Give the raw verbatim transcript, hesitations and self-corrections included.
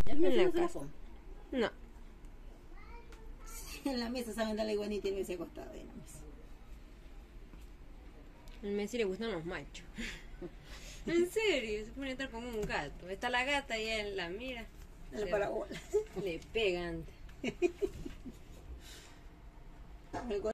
¿Ya el En Messi la no se la casa. come? No. Sí, en la mesa saben dar la iguanita y el Messi acostado ahí en la mesa. Al Messi le gustan los machos. En serio, se pone a estar como un gato. Está la gata y él la mira. En la se- parabola. Le pegan. El